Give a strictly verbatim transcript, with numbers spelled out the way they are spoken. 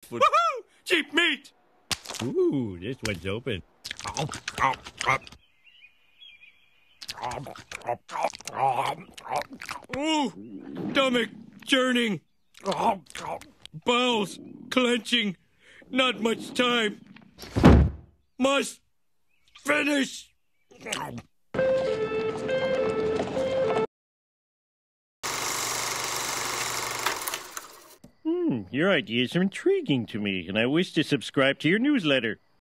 food. Woohoo! Cheap meat! Ooh, this one's open. Ooh, stomach churning. Bowels clenching. Not much time. Must finish. Hmm, your ideas are intriguing to me, and I wish to subscribe to your newsletter.